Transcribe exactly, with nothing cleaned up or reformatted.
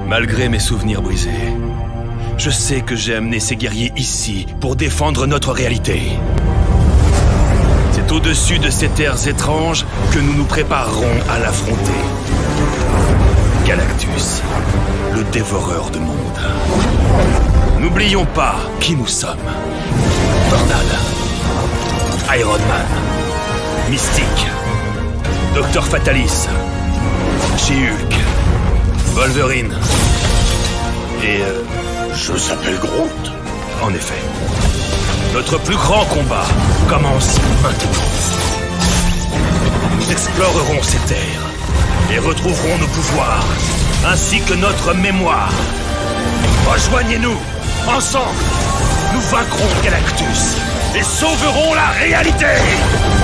Malgré mes souvenirs brisés, je sais que j'ai amené ces guerriers ici pour défendre notre réalité. C'est au-dessus de ces terres étranges que nous nous préparerons à l'affronter. Galactus, le dévoreur de mondes. N'oublions pas qui nous sommes. Tornade, Iron Man, Mystique, Docteur Fatalis, She-Hulk, Wolverine et... Euh, je s'appelle Groot. En effet. Notre plus grand combat commence maintenant. Nous explorerons ces terres et retrouverons nos pouvoirs, ainsi que notre mémoire. Rejoignez-nous. Ensemble, nous vaincrons Galactus et sauverons la réalité.